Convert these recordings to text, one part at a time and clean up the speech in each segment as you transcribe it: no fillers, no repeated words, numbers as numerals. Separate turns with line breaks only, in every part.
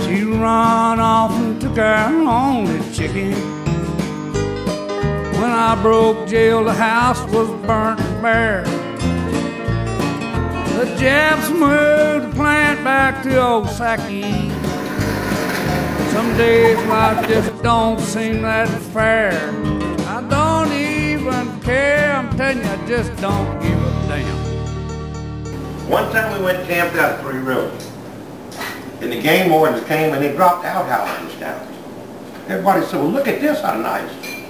She run off and took her only chicken. When I broke jail, the house was burnt bare. The Japs moved the plant back to Osaki. Some days life just don't seem that fair. I don't even care, I'm telling you, I just don't give a damn.
One time we went camped out at Three Rivers, and the game wardens came and they dropped outhouses down. Everybody said, well, look at this, how nice.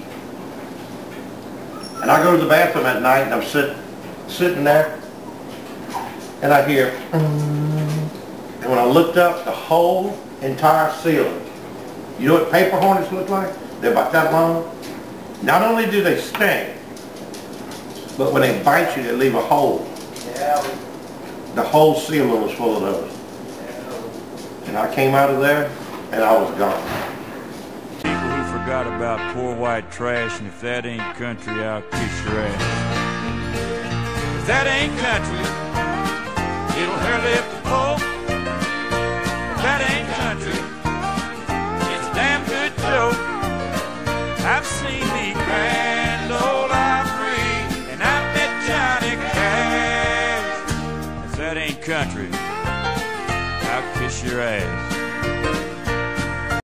And I go to the bathroom at night and I'm sitting there, and I hear, and when I looked up, the whole entire ceiling. You know what paper hornets look like? They're about that long. Not only do they sting, but when they bite you, they leave a hole.
Yeah.
The whole ceiling was full of those. And I came out of there, and I was gone.
People who forgot about poor white trash, and if that ain't country, I'll kiss your ass. If that ain't country, it'll hurt lift the pole. If that ain't country, it's a damn good joke. I've seen the grand old Opry, and I've met Johnny Cash. If that ain't country, I'll kiss your ass.